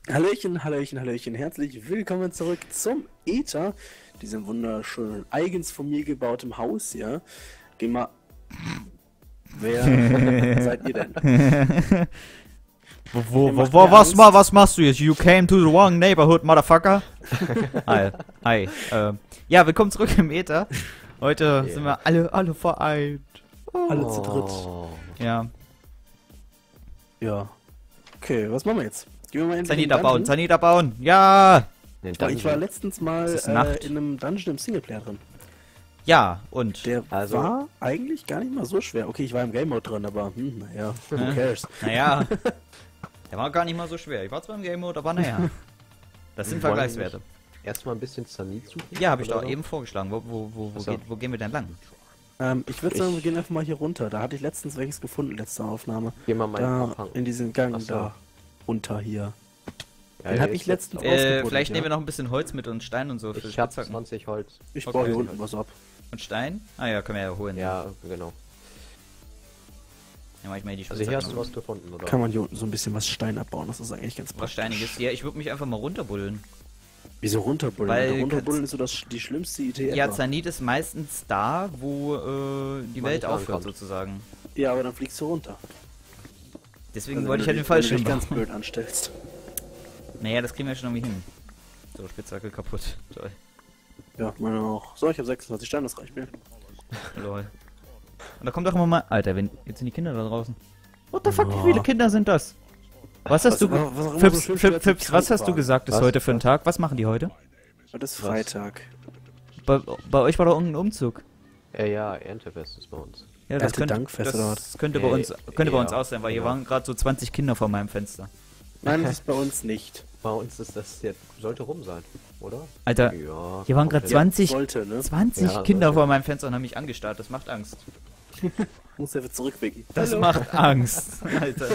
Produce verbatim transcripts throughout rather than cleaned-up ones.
Hallöchen, Hallöchen, Hallöchen, herzlich willkommen zurück zum Äther, diesem wunderschönen, eigens von mir gebauten Haus hier. Geh mal. Wer seid ihr denn? Wo, wo, Ihr wo, macht wo mir was, Angst. ma, was machst du jetzt? You came to the wrong neighborhood, motherfucker. Hi, hi. Äh, ja, willkommen zurück im Äther. Heute Yeah. sind wir alle, alle vereint. Oh. Alle zu dritt. Ja, Ja. Okay, was machen wir jetzt? Gehen wir mal in den Zanita bauen, Dungeon. Zanita bauen. Ja. Den Weil ich war Dungeon. letztens mal Es ist äh, Nacht. in einem Dungeon im Singleplayer drin. Ja, und? Der Also- war eigentlich gar nicht mal so schwer. Okay, ich war im Game Mode drin, aber hm, naja, who Hä? cares? Naja, der war gar nicht mal so schwer. Ich war zwar im Game Mode, aber naja. Das sind Wollen wir Vergleichswerte. Erstmal ein bisschen Zanit suchen? Ja, habe ich oder doch so? eben vorgeschlagen. Wo, wo, wo, wo, Ach so. geht, wo gehen wir denn lang? Ähm, ich würde sagen, wir Ich- gehen einfach mal hier runter. Da hatte ich letztens welches gefunden, letzte Aufnahme. Geh mal meinen Da, Abhang. in diesen Gang Ach so. da. Runter hier. Ja, Den der hab ist ich letztens jetzt aus- noch- Äh, ausgebuddelt, vielleicht ja. nehmen wir noch ein bisschen Holz mit und Stein und so für Ich hab Spitzhacken. zwanzig Holz. Ich Okay. baue hier unten was ab. Und Stein? Ah ja, können wir ja holen. Ja, genau. Ja, mach ich mal die Also hier hast du Spitzhacken. was gefunden, oder? Kann man hier unten so ein bisschen was Stein abbauen, das ist eigentlich ganz Was praktisch. Steiniges? Ja, ich würde mich einfach mal runterbuddeln. Wieso runterbuddeln? Weil- Weil runterbuddeln ist so das, die schlimmste Idee Ja, ever. Zanit ist meistens da, wo äh, die Man Welt nicht aufhört, rankommt. sozusagen. Ja, aber dann fliegst du runter. Deswegen Also wollte ich wenn halt du den dich- wenn falschen du dich ganz bauen. blöd anstellst. Naja, das kriegen wir schon irgendwie hin. So, Spitzhacke kaputt. Toll. Ja, meine auch. So, ich habe sechsundzwanzig Steine, das reicht mir. Lol. Und da kommt doch immer mal... Alter, wenn, jetzt sind die Kinder da draußen. What the fuck, Oh. wie viele Kinder sind das? Was hast du... was auch immer Fips, so schön Fips, für Fips, die was hast du Krank gesagt, ist Was? heute für ein Tag? Was machen die heute? Heute ist Freitag. Bei, bei euch war doch irgendein Umzug. Ja, ja, Erntefest ist bei uns. Ja, das Ernte könnte, Dankfest das oder was? könnte bei Äh, uns, könnte bei uns ja, auch sein, weil hier genau. waren gerade so zwanzig Kinder vor meinem Fenster. Nein, das ist bei uns nicht. Bei uns ist das jetzt, sollte rum sein, oder? Alter, Ja. hier waren gerade komplett. zwanzig, Sollte, ne? zwanzig Ja, Kinder sollte. vor meinem Fenster und haben mich angestarrt. Das macht Angst. Muss ja wieder zurückwinken. Das Hallo. macht Angst, Alter.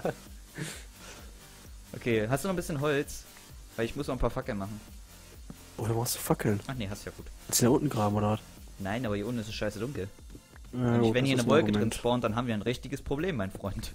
Okay, hast du noch ein bisschen Holz? Weil ich muss noch ein paar Fackeln machen. Oh, da brauchst du Fackeln. Ach nee, hast ja gut. Ist hier unten graben, oder was? Nein, aber hier unten ist es scheiße dunkel. Ja, Und gut, wenn das hier ist eine ein Wolke drin Argument. spawnt, dann haben wir ein richtiges Problem, mein Freund.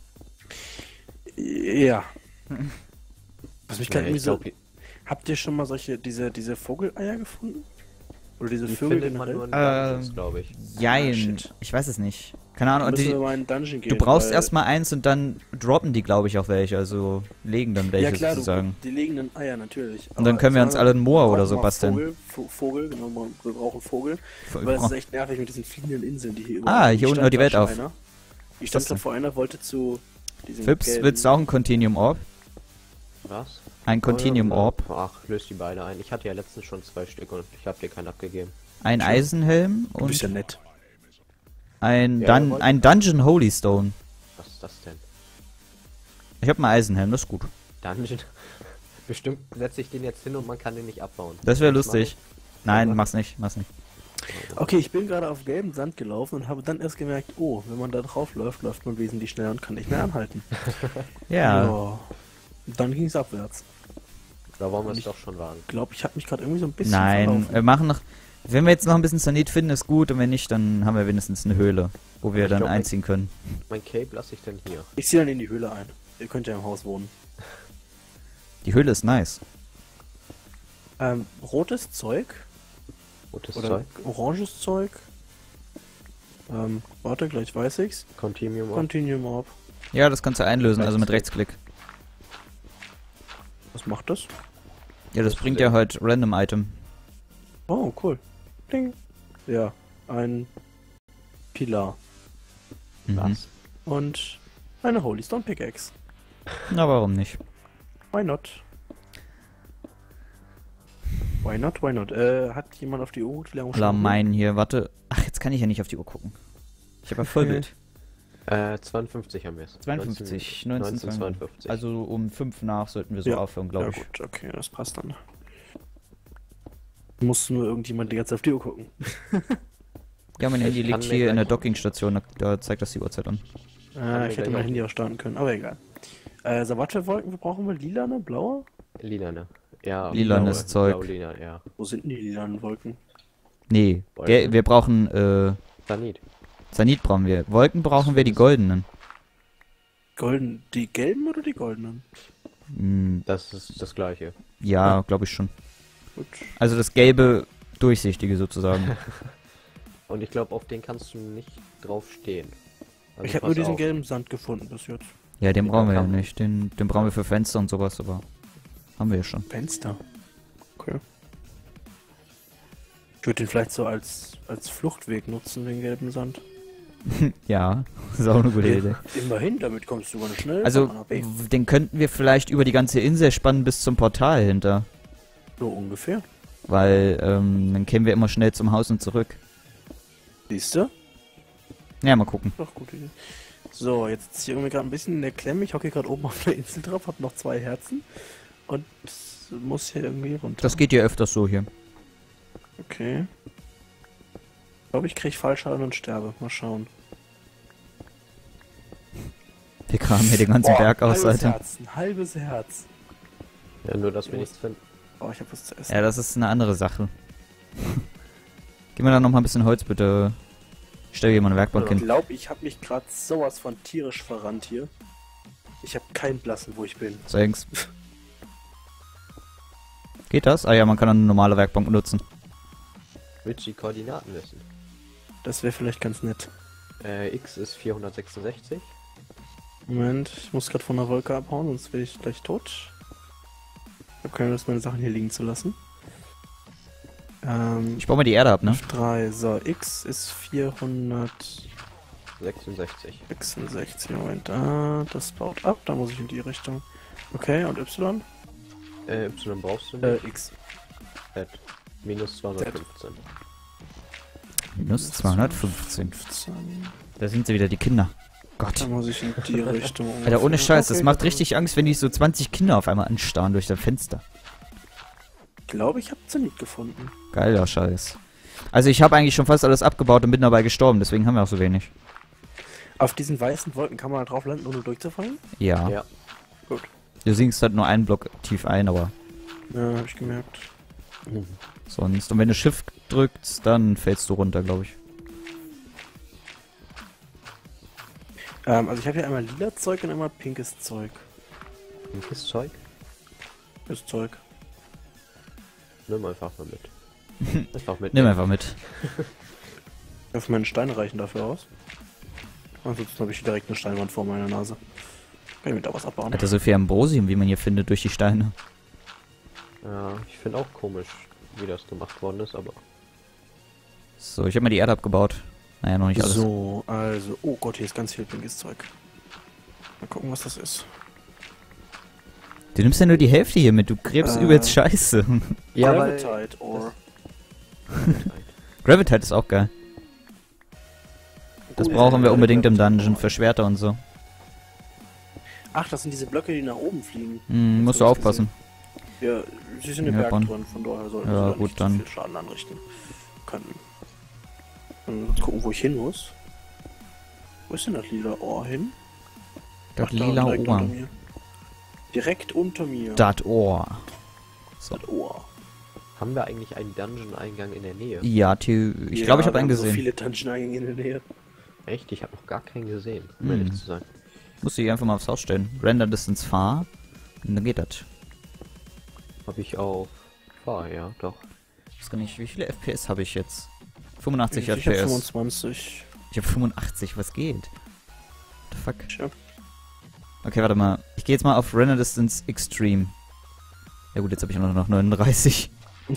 Ja. Was mich Ja, gerade irgendwie ich so... glaub, Habt ihr schon mal solche, diese, diese Vogeleier gefunden? Oder diese die Vögel findet man nur generell? in Dungeons, Ähm, glaube ich. Jein, shit. ich weiß es nicht. Keine Ahnung, Da und müssen wir die, mal in den Dungeon gehen. du brauchst weil- erstmal eins und dann droppen die, glaube ich, auch welche, also legen dann welche Ja klar, sozusagen. du, die legen dann Eier natürlich. Und dann Aber können wir sagen uns alle einen Moor wir oder brauchen so mal basteln. Vogel, Vo- Vogel, genau, wir brauchen Vogel. Weil es ist echt nervig mit diesen fliegenden Inseln, die hier Ah, sind. hier Ich unten stand hört die grad Welt schon auf. Einer. Ich Was stand denn? gerade vor einer, wollte zu diesem Fips, gelben- willst du auch ein Continuum Orb? Was? Ein Continuum Oh, ja, Orb, Ach, löst die beide ein. Ich hatte ja letztens schon zwei Stück und ich habe dir keinen abgegeben. ein Eisenhelm Du bist ja und nett. ein, Ja, Dun wollt- ein Dungeon Holy Stone. Was ist das denn? Ich habe einen Eisenhelm, das ist gut. Dungeon? Bestimmt setze ich den jetzt hin und man kann den nicht abbauen. Das wäre Was lustig. mache Nein, Ja. mach's nicht, mach's nicht. Okay, ich bin gerade auf gelbem Sand gelaufen und habe dann erst gemerkt, oh, wenn man da drauf läuft, läuft man wesentlich schneller und kann nicht mehr anhalten. Ja, Ja. Und dann ging es abwärts. Da wollen wir Und es ich- doch schon wagen. Ich glaube, ich habe mich gerade irgendwie so ein bisschen nein, verlaufen. wir machen noch... Wenn wir jetzt noch ein bisschen Zanit finden, ist gut, und wenn nicht, dann haben wir wenigstens eine Höhle, wo wir Ich dann glaub, mein- einziehen können. Mein Cape lasse ich denn hier. Ich ziehe dann in die Höhle ein. Ihr könnt ja im Haus wohnen. Die Höhle ist nice. Ähm, rotes Zeug Gutes oder Zeug. oranges Zeug. Ähm, warte, gleich weiß ich's. Continuum. Orb. Continuum Orb. Ja, das kannst du einlösen, also mit Rechtsklick. Was macht das? Ja, das bringt ja halt Random Item. Oh, cool. Ding. Ja, ein Pilar. Mhm. Was? Und eine Holy Stone Pickaxe. Na, warum nicht? Why not? Why not, why not? Äh, hat jemand auf die Uhr geguckt, wie lange La mein hier, warte. Ach, jetzt kann ich ja nicht auf die Uhr gucken. Ich habe ja Vollbild. Äh, zweiundfünfzig haben wir es. zweiundfünfzig, neunzehnhundertzweiundfünfzig. neunzehnhundertzweiundfünfzig. Also um fünf nach sollten wir so Ja. aufhören, Ja glaube ich. gut, okay, das passt dann. Muss nur irgendjemand die ganze Zeit auf die Uhr gucken. Ja, mein Ich Handy kann liegt mir hier in der gleich- Dockingstation, da, da zeigt das die Uhrzeit an. Äh, mir ich hätte gleich mein auch- Handy auch starten können, aber egal. Äh, so, was für Wolken brauchen wir? Lilane, blaue? Lilane. Ja. Lilanes blaue- Zeug. Blau-lila, ja. Wo sind denn die lilanen Wolken? Nee, Wolken? gel- wir brauchen, äh, Sanit. Sanit brauchen wir. Wolken brauchen wir die goldenen. Golden, die gelben oder die goldenen? Hm, Das ist das gleiche. ja, glaube ich schon. Gut. Also das gelbe, durchsichtige sozusagen. Und ich glaube, auf den kannst du nicht drauf stehen. Also Ich habe pass nur diesen auf. gelben Sand gefunden bis jetzt. Ja, den Ja, brauchen wir ja kann- nicht. Den, den brauchen wir für Fenster und sowas, aber haben wir ja schon. Fenster. Okay. Ich würde den vielleicht so als, als Fluchtweg nutzen, den gelben Sand. Ja, ist auch eine gute Idee. Immerhin, damit kommst du ganz schnell Also, von A nach B. w- den könnten wir vielleicht über die ganze Insel spannen bis zum Portal hinter. So ungefähr. Weil, ähm, dann kämen wir immer schnell zum Haus und zurück. Siehst du? Ja, mal gucken. Doch, gute Idee. So, jetzt sitze ich irgendwie gerade ein bisschen in der Klemme. Ich hocke hier gerade oben auf der Insel drauf, habe noch zwei Herzen. Und muss hier irgendwie runter. Das geht ja öfters so hier. Okay. Ich glaube, ich kriege Fallschaden und sterbe. Mal schauen. Wir kramen hier den ganzen Berg aus, halbes Alter. Herz, ein halbes Herz. Ja, nur, dass wir nichts finden. Oh, ich habe was zu essen. Ja, das ist eine andere Sache. Gib mir da noch mal ein bisschen Holz, bitte. Ich stell hier mal eine Werkbank Ich hin. glaube, ich habe mich gerade sowas von tierisch verrannt hier. Ich habe keinen Blassen, wo ich bin. Thanks. Geht das? Ah ja, man kann eine normale Werkbank benutzen. Willst du die Koordinaten wissen? Das wäre vielleicht ganz nett. Äh, X ist vierhundertsechsundsechzig. Moment, ich muss gerade von der Wolke abhauen, sonst werde ich gleich tot. Ich habe keine Lust, meine Sachen hier liegen zu lassen. Ähm, Ich baue mal die Erde ab, ne? drei, so, X ist vierhundertsechsundsechzig. sechsundsechzig. Moment, ah, das baut ab, da muss ich in die Richtung. Okay, und Y? Äh, Y brauchst du Äh, nicht. X. Z. Minus zweihundertfünfzehn. Minus zweihundertfünfzehn. fünfzehn. Da sind sie wieder, die Kinder. Da Gott. muss ich in die Richtung. Alter, ohne ungefähr. Scheiß, das Okay, macht dann- richtig Angst, wenn die so zwanzig Kinder auf einmal anstarren durch das Fenster. Ich glaube, ich habe Zenit gefunden. Geiler Scheiß. Also ich habe eigentlich schon fast alles abgebaut und bin dabei gestorben, deswegen haben wir auch so wenig. Auf diesen weißen Wolken kann man da drauf landen, ohne durchzufallen? Ja. Ja. Gut. Du sinkst halt nur einen Block tief ein, aber Ja, hab ich gemerkt. sonst. Und wenn du Shift drückst, dann fällst du runter, glaube ich. Ähm, also ich habe hier einmal lila Zeug und einmal pinkes Zeug. Pinkes Zeug? Das Zeug. Nimm einfach mal mit. Einfach mit. Nimm einfach mit. Auf meine Steine reichen dafür aus. Ansonsten habe ich hier direkt eine Steinwand vor meiner Nase. Kann ich mir da was abbauen? Alter, so viel Ambrosium, wie man hier findet durch die Steine. Ja, ich finde auch komisch, wie das gemacht worden ist, aber. So, ich habe mal die Erde abgebaut. Naja, noch nicht alles. So, also, oh Gott, hier ist ganz viel pinkes Zeug. Mal gucken, was das ist. Du nimmst ja nur die Hälfte hier mit, du gräbst Äh. übelst scheiße. Ja, weil. Gravitite Ore. Gravitite ist auch geil. Das Gut, brauchen wir äh, unbedingt im Gravitite Dungeon Ore. für Schwerter und so. Ach, das sind diese Blöcke, die nach oben fliegen. Hm, Jetzt musst du hab ich's aufpassen. Ja, sie sind im Ja, Berg Bonn. drin, von daher sollten Ja, sie da gut, nicht dann. zu viel Schaden anrichten können. Und jetzt gucken, wo ich hin muss. Wo ist denn das lila Ohr hin? Das Ach, da, lila direkt Ohr. unter mir. Direkt unter mir. Das Ohr. So. Das Ohr. Haben wir eigentlich einen Dungeon-Eingang in der Nähe? Ja, Theo, ich Ja, glaube, ich habe wir einen haben So gesehen. viele Dungeon-Eingänge in der Nähe. Echt? Ich habe noch gar keinen gesehen, um Hm. ehrlich zu sein. Musst du die einfach mal aufs Haus stellen. Render Distance Far. Und dann geht das. Habe ich auf. Fahr, ja, doch. Ich weiß gar nicht, wie viele F P S habe ich jetzt? fünfundachtzig Ich hab F P S. fünfundzwanzig. Ich habe fünfundachtzig, was geht? What the fuck? Tja. Okay, warte mal. Ich gehe jetzt mal auf Render Distance Extreme. Ja gut, jetzt habe ich nur noch neununddreißig.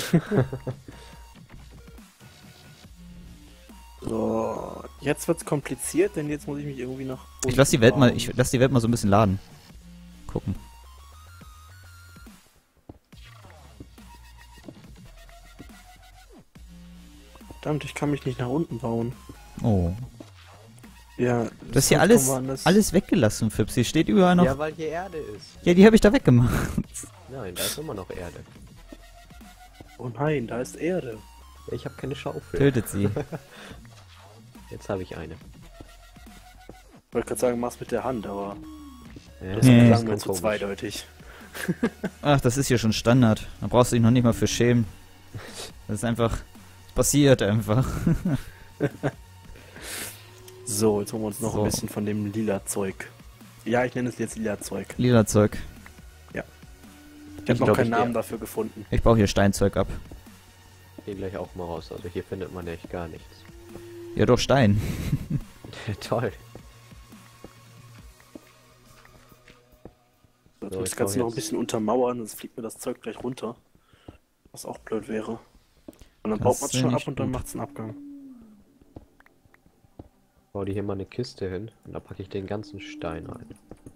So, jetzt wird's kompliziert, denn jetzt muss ich mich irgendwie nach Ich lasse die Welt mal, bauen. ich lass die Welt mal so ein bisschen laden. Gucken. Verdammt, ich kann mich nicht nach unten bauen. Oh. Ja, Du hast hier sonst alles, kommen wir an das- alles weggelassen, Fips. Hier steht überall noch. Ja, Ja, weil hier Erde ist. die habe ich da weggemacht. Nein, da ist immer noch Erde. Oh nein, da ist Erde. Ja, ich habe keine Schaufel. Tötet sie. Jetzt habe ich eine. Ich wollte gerade sagen, mach's mit der Hand, aber Ja, das Nee. klang mir ganz zu komisch. zweideutig. Ach, das ist hier schon Standard. Da brauchst du dich noch nicht mal für schämen. Das ist einfach. Es passiert einfach. So, jetzt holen wir uns noch So. ein bisschen von dem lila Zeug. Ja, ich nenne es jetzt lila Zeug. Lila Zeug. Ja. Ich habe noch glaub, keinen ich Namen geh- dafür gefunden. Ich baue hier Steinzeug ab. Geh gleich auch mal raus. Also hier findet man echt gar nichts. Ja, doch Stein. Toll. So, So, das ich kannst du baue noch ein jetzt- bisschen untermauern, sonst fliegt mir das Zeug gleich runter. Was auch blöd wäre. Und dann Das baut man es wär schon nicht ab und dann gut. macht es einen Abgang. Bau dir hier mal eine Kiste hin und da packe ich den ganzen Stein ein.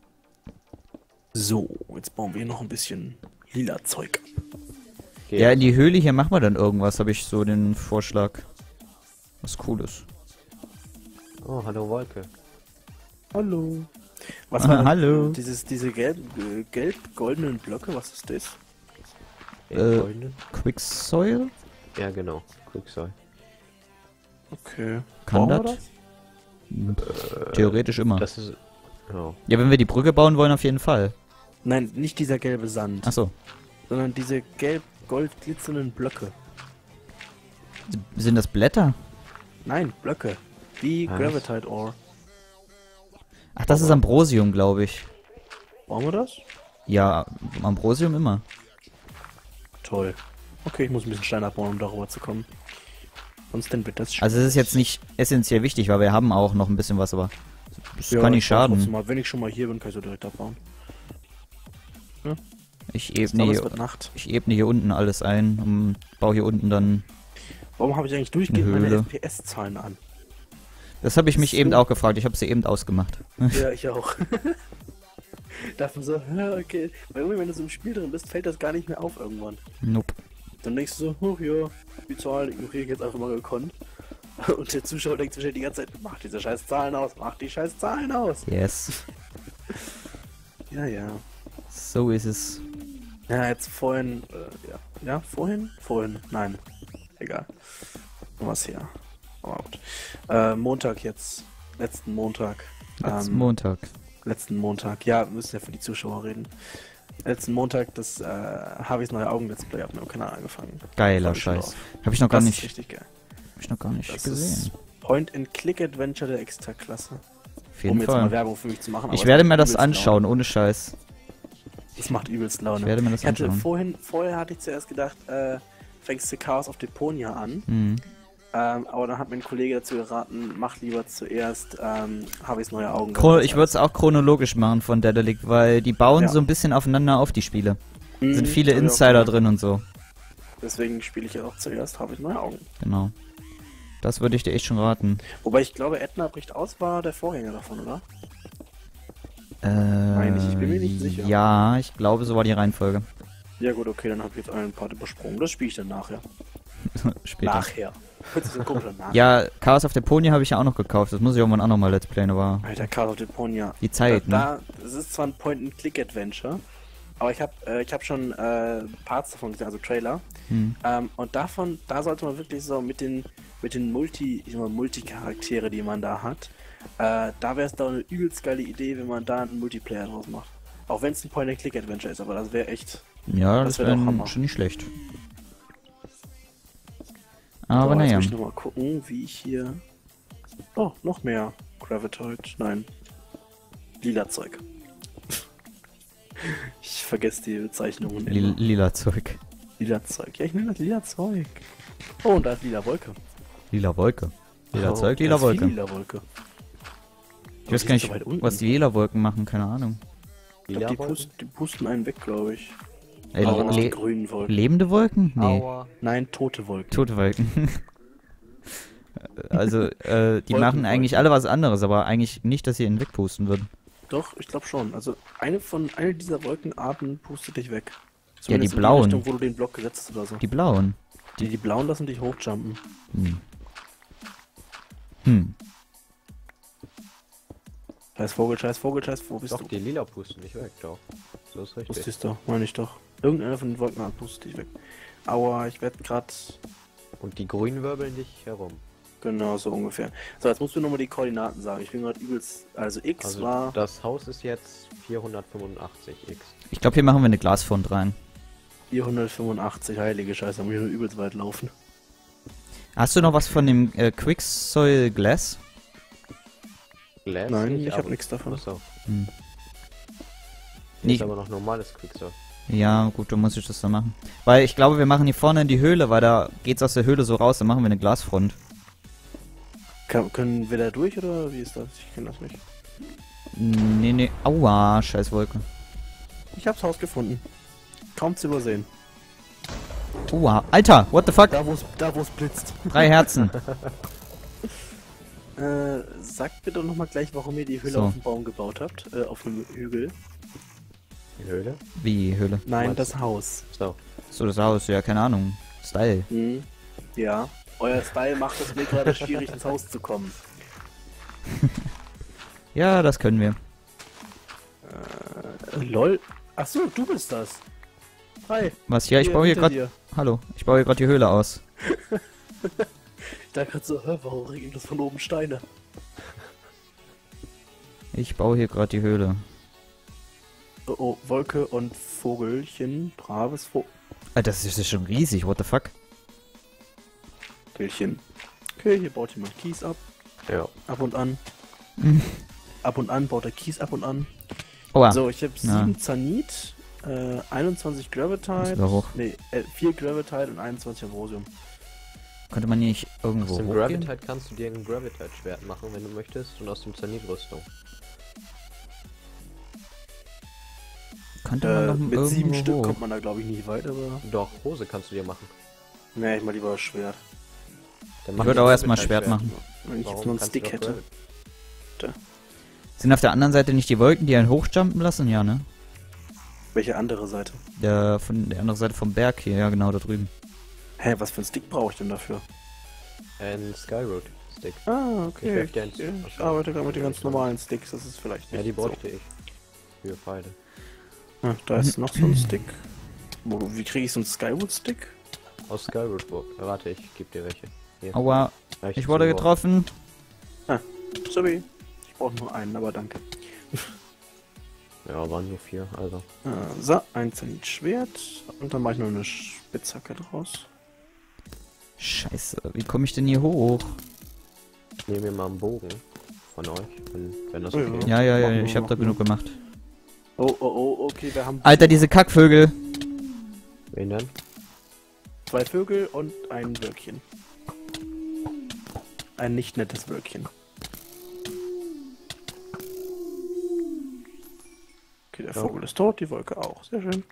So, jetzt bauen wir hier noch ein bisschen lila Zeug ab. Geh Ja, jetzt. in die Höhle hier machen wir dann irgendwas, habe ich so den Vorschlag. Was Cooles. Oh, hallo Wolke. Hallo. Was Ah, war hallo. Dieses, diese gelb, äh, gelb-goldenen Blöcke, was ist das? Den Äh, goldenen? Quicksoil? Ja, genau. Quicksoil. Okay. Kann Brauchen das? wir das? Theoretisch immer. Das ist... Oh. Ja, wenn wir die Brücke bauen wollen, auf jeden Fall. Nein, nicht dieser gelbe Sand, Achso. sondern diese gelb-gold glitzernden Blöcke. Sind das Blätter? Nein, Blöcke. Wie Was? Gravitite Ore. Ach, das ist Ambrosium, glaube ich. Brauchen wir das? Ja, Ambrosium immer. Toll. Okay, ich muss ein bisschen Stein abbauen, um darüber zu kommen. Sonst dann wird das Also es ist jetzt nicht essentiell wichtig, weil wir haben auch noch ein bisschen was, aber es Ja, kann ich nicht baue trotzdem schaden. Mal. Wenn ich schon mal hier bin, kann ich so direkt abbauen. Ich Ich glaube, ebne, es hier, wird Nacht. ich ebne hier unten alles ein und baue hier unten dann... Warum habe ich eigentlich durchgehend Eine meine Höhle. F P S-Zahlen an? Das habe ich mich So. eben auch gefragt, ich habe sie eben ausgemacht. Ja, ich auch. Davon so, ja, okay. Weil irgendwie, wenn du so im Spiel drin bist, fällt das gar nicht mehr auf irgendwann. Nope. Dann denkst du so, oh ja, die Zahlen ignoriere ich jetzt einfach mal gekonnt. Und der Zuschauer denkt sich die ganze Zeit, mach diese scheiß Zahlen aus, mach die scheiß Zahlen aus. Yes. Ja, ja. So ist es. Ja, jetzt vorhin, äh, ja. Ja, vorhin? Vorhin, nein. Egal. Noch was hier. Aber gut. Äh, Montag jetzt. Letzten Montag. Letzten Ähm, Montag. Letzten Montag. Ja, wir müssen ja für die Zuschauer reden. Letzten Montag das äh, Harveys neue Augen-Let's Play auf meinem Kanal angefangen. Geiler Freu mich schon Scheiß. drauf. Habe ich noch gar Das ist nicht, richtig geil. hab ich noch gar nicht Das gesehen. ist Point-and-Click-Adventure der Extraklasse. Auf jeden Um jetzt mal Fall. Werbung für mich zu machen. aber Ich es werde macht mir das übelst anschauen, Laune. ohne Scheiß. Es macht übelst Laune. Ich werde mir das Ich hatte anschauen. vorhin, vorher hatte ich zuerst gedacht, äh, fängst du Chaos of Deponia an. Mhm. Ähm, aber dann hat mir ein Kollege dazu geraten, mach lieber zuerst ähm, Harveys neue Augen. Chro ich würde es auch chronologisch machen von Dedelic, weil die bauen Ja. so ein bisschen aufeinander auf, die Spiele. Mhm, Sind viele hab ich auch Insider gemacht. drin und so. Deswegen spiele ich ja auch zuerst Harveys neue Augen. Genau. Das würde ich dir echt schon raten. Wobei ich glaube, Edna bricht aus war der Vorgänger davon, oder? Äh, Meine ich, ich bin mir nicht sicher. Ja, ich glaube, so war die Reihenfolge. Ja gut, okay, dann habe ich jetzt einen Part übersprungen. Das spiele ich dann nachher. Später. Nachher. Hört sich so komisch an, nachher. Ja, Chaos of Deponia habe ich ja auch noch gekauft. Das muss ich irgendwann auch nochmal Let's Playen, aber Alter, Chaos of Deponia. die Zeit, ne? Da, es ist zwar ein Point-and-Click-Adventure, aber ich habe äh, ich hab schon äh, Parts davon gesehen, also Trailer. Hm. Ähm, und davon, da sollte man wirklich so mit den mit den Multi, ich sag mal, Multicharaktere, die man da hat, äh, da wäre es doch eine übelst geile Idee, wenn man da einen Multiplayer draus macht. Auch wenn es ein Point-and-Click-Adventure ist, aber das wäre echt... Ja, das das wär doch wäre Hammer. schon nicht schlecht. Aber so, naja. Jetzt muss ich nochmal gucken, wie ich hier... Oh, noch mehr Gravitoid. Nein. Lila Zeug. Ich vergesse die Bezeichnungen Li immer. lila Zeug. Lila Zeug. Ja, ich nenne das lila Zeug. Oh, und da ist lila Wolke. Lila Wolke. Lila Oh, Zeug, da lila ist viel Wolke. Lila Wolke. Ich weiß gar nicht, was die lila Wolken machen, keine Ahnung. Ich glaub, die, Lila pust, die pusten einen weg, glaube ich. Ey, Aber noch die le grünen Wolken. lebende Wolken? Nee. Aua. Nein, tote Wolken. Tote Wolken. Also, äh, die Wolken, machen eigentlich Wolken. alle was anderes, aber eigentlich nicht, dass sie ihn wegpusten würden. Doch, ich glaube schon. Also eine von eine dieser Wolkenarten pustet dich weg. die Zumindest in blauen. Richtung, wo du den Block gesetzt hast oder so. Die blauen. Die, die blauen lassen dich hochjumpen. Hm. Hm. Scheiß Vogel, scheiß Vogel, scheiß, wo bist Doch, du? die lila pusten nicht weg, doch. So ist richtig. Wusste ich's doch, meine ich doch. Irgendeiner von den Wolkenarten pustet dich weg. Aua, ich werde gerade Und die grünen wirbeln dich herum. genau so ungefähr. So, jetzt musst du nochmal die Koordinaten sagen. Ich bin gerade übelst. Also X Also war. das Haus ist jetzt vierhundertfünfundachtzig x. Ich glaube, hier machen wir eine Glasfront rein. vierhundertfünfundachtzig, heilige Scheiße, da muss ich nur übelst weit laufen. Hast du noch was von dem äh, Quicksoil Glass? Glass Nein, nicht, ich habe aber- nichts davon. Achso. Hm. Hier ist Nee, aber noch normales Quicksilver. Ja, gut, dann muss ich das dann machen. Weil ich glaube, wir machen hier vorne in die Höhle, weil da geht's aus der Höhle so raus, dann machen wir eine Glasfront. Kann, können wir da durch oder wie ist das? Ich kenne das nicht. Nee, nee. Aua, scheiß Wolke. Ich hab's Haus gefunden. Kaum zu übersehen. Aua. Alter, what the fuck? Da wo's, da wo's blitzt. Drei Herzen. Äh, sagt mir doch nochmal gleich, warum ihr die Höhle So. auf dem Baum gebaut habt. Äh, auf einem Hügel. Die Höhle? Wie, Höhle? Nein, Meinst das Haus. So. So, das Haus, ja, keine Ahnung. Style. Hm. Ja. Euer Style macht es mir gerade schwierig, ins Haus zu kommen. Ja, das können wir. Äh, lol. Achso, du bist das. Hi. Was? Ja, ich baue hier hinter gerade... dir. Hallo, ich baue hier gerade die Höhle aus. Ich dachte gerade so, hä, warum regnet das von oben Steine? Ich baue hier gerade die Höhle. Oh, oh, Wolke und Vogelchen. Braves Vogelchen. Alter, das ist ja schon riesig, what the fuck? Okay, hier baut jemand Kies ab. Ja. Ab und an. Mhm. Ab und an baut er Kies ab und an. Aua. So, ich habe Ja. sieben Zanit, äh, einundzwanzig Gravitite, Muss wieder hoch. nee, äh, vier Gravitite und einundzwanzig Ambrosium. Könnte man hier nicht irgendwo Aus dem hochgehen? Gravitite kannst du dir ein Gravitite-Schwert machen, wenn du möchtest, und aus dem Zanit-Rüstung. Könnte man Äh, noch mit irgendwo sieben Stück hoch? kommt man da glaube ich nicht weit, aber... Doch, Hose kannst du dir machen. Nee, ich mal lieber das Schwert. Dann Ich mach würde dir auch ein erstmal Gravitite-Schwert. Schwert machen. Wenn ich Warum jetzt nur einen kannst du Stick doch hätte. Gravit- Sind auf der anderen Seite nicht die Wolken, die einen hochjumpen lassen? Ja, ne? Welche andere Seite? Der, von der anderen Seite vom Berg hier, ja genau, da drüben. Hä, was für ein Stick brauche ich denn dafür? Ein Skyroad-Stick. Ah, Ich okay. werf dir einen Ich, zu. ich arbeite gerade mit den ganz normalen Sticks, das ist vielleicht Ja, nicht die so. bräuchte ich. Für Pfeile. Ah, da ist noch so ein Stick. Wo, wie kriege ich so einen Skyward-Stick? Aus Skyroad. Warte, ich geb dir welche. Hier. Aua, Reicht ich zum wurde Wort. Sorry, getroffen. ich brauche nur einen, aber danke. Ja, waren nur vier, also. Ah, so, ein Zenit Schwert und dann mache ich noch eine Spitzhacke draus. Scheiße, wie komme ich denn hier hoch? Ich nehme mir mal einen Bogen von euch, wenn, wenn das Oh ja. okay ist. Ja, ja, ja, Machen wir, ich habe da machen wir. genug gemacht. Oh, oh, oh, okay, wir haben Alter, diese Kackvögel. Wen denn? zwei Vögel und ein Wölkchen. Ein nicht nettes Wölkchen. Okay, der Ja. Vogel ist tot, die Wolke auch. Sehr schön.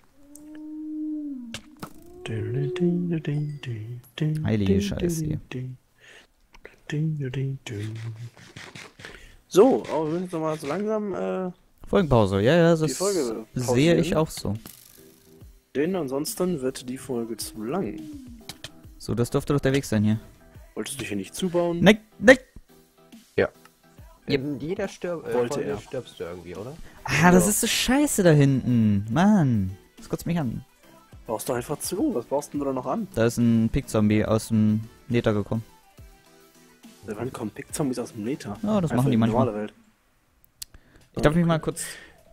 Heilige Scheiße. So, aber wir müssen jetzt nochmal so langsam, äh, Folgenpause, ja, ja, Die das Folge sehe pausieren. ich auch so. denn ansonsten wird die Folge zu lang. So, das dürfte doch der Weg sein hier. Wolltest du dich hier nicht zubauen? Neck, neck. In jeder Stirb äh, Wollte Folge er. stirbst du irgendwie, oder? Ah, das Ja. ist so scheiße da hinten. Mann. Das kotzt mich an. Brauchst du einfach zu. Was brauchst du denn da noch an? Da ist ein Pick-Zombie aus dem Nether gekommen. Da wann kommen Pick-Zombies aus dem Nether? Ja, das Einfach machen die in manchmal. normale Welt. Ich darf mich mal kurz...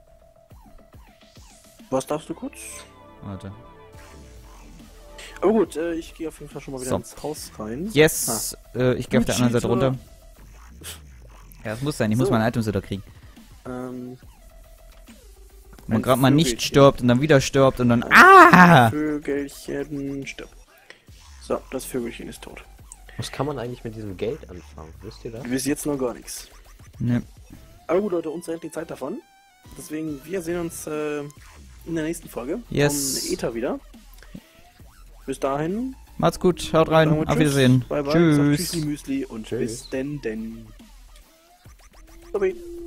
Was darfst du kurz? Warte. Aber gut, äh, ich gehe auf jeden Fall schon mal wieder So. ins Haus rein. Yes, äh, ich gehe auf der anderen Seite Cheater. runter. Ja, das muss sein, ich muss So. meine Items wieder kriegen. Ähm, Wenn man Ein gerade mal nicht Vögelchen. stirbt und dann wieder stirbt und dann... Ah! Vögelchen stirbt. So, das Vögelchen ist tot. Was kann man eigentlich mit diesem Geld anfangen? Wisst ihr das? Bis jetzt noch gar nichts. Ne. Aber gut, Leute, uns rennt die Zeit davon. Deswegen, wir sehen uns äh, in der nächsten Folge. Yes. Vom Ether wieder. Bis dahin. Macht's gut, haut sagen rein, wir auf tschüss, Wiedersehen. Bye bye. Tschüss. Tschüssi Müsli und Tschüss. bis denn denn. Sorry.